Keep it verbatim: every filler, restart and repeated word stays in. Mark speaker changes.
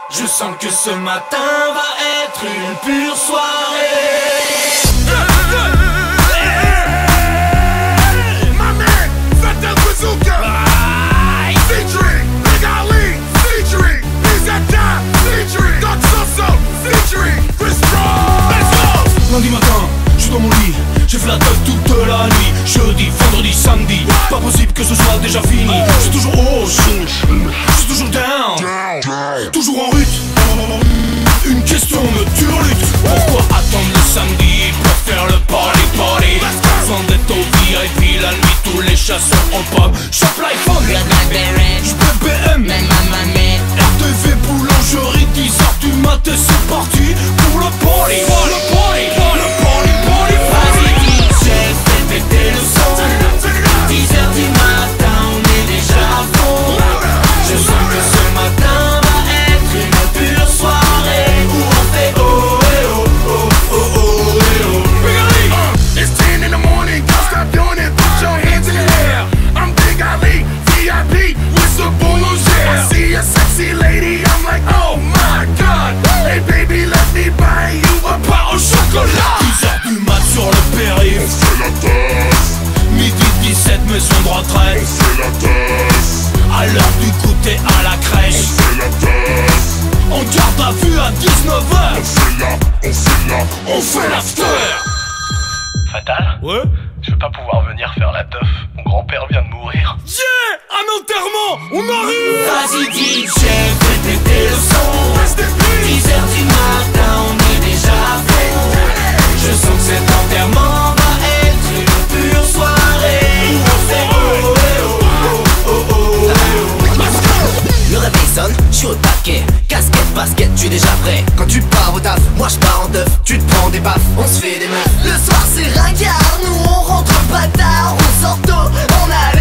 Speaker 1: Je sens que ce matin va être une pure soirée.
Speaker 2: My man, Fatal Bazooka, featuring Big Ali, featuring Izata, featuring Doc Soso, featuring Chris Brown. Let's go!
Speaker 1: Lundi matin, je suis dans mon lit, j'ai fait la teuf toute la nuit. Jeudi, vendredi, samedi, pas possible que ce soit déjà fini. Je suis toujours haut, je suis toujours down, toujours en route. Une question me turlute. Pourquoi attendre le samedi pour faire le party party? Vendette au V I P la nuit, tous les chasseurs en pub. Chope l'iPhone, j'peux B M, R T V boulangerie, dix heures du matin, c'est parti pour le party. Le party, le party, party, party. D J, fais péter le son. dix heures du matin, on est déjà à fond. Je sens que ce matin va être une pure soirée où on fait oh eh oh oh oh oh eh oh.
Speaker 2: Big Ali, uh, it's ten in the morning, don't stop doing it, put your hands in the air. I'm Big Ali, V I P, with the boulanger. I see a sexy lady, I'm like, oh my god. Hey baby, let me buy you a pot au chocolat.
Speaker 1: dix heures du mat sur le périph',
Speaker 2: On fait la tasse,
Speaker 1: midi dix-sept maison de retraite.
Speaker 2: on fait la tasse,
Speaker 1: À l'heure du goûter à la crèche,
Speaker 2: on fait la tasse,
Speaker 1: on garde à vue à dix-neuf heures.
Speaker 2: on fait la, on fait la,
Speaker 1: On fait l'after.
Speaker 3: Fatal,
Speaker 1: Ouais.
Speaker 3: je vais pas pouvoir venir faire la teuf. Mon grand-père vient de mourir.
Speaker 1: Yeah, un enterrement, on arrive. Vas-y D J, fais péter le son. dix heures du matin, on est déjà à fond. Je sens que cet enterrement va être une pure soirée où on fait oh eh oh oh oh oh eh oh.
Speaker 4: Le réveil sonne, je suis au taquet. Casquette, basket, tu es déjà prêt. Quand tu pars au taf, moi je pars en teuf. Tu te prends des baffes, on se fait des meufs. Le soir c'est ringard, nous on rentre pas tard. On sort tôt, on a